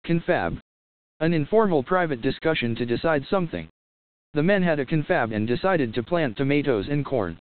Confab. An informal private discussion to decide something. The men had a confab and decided to plant tomatoes and corn.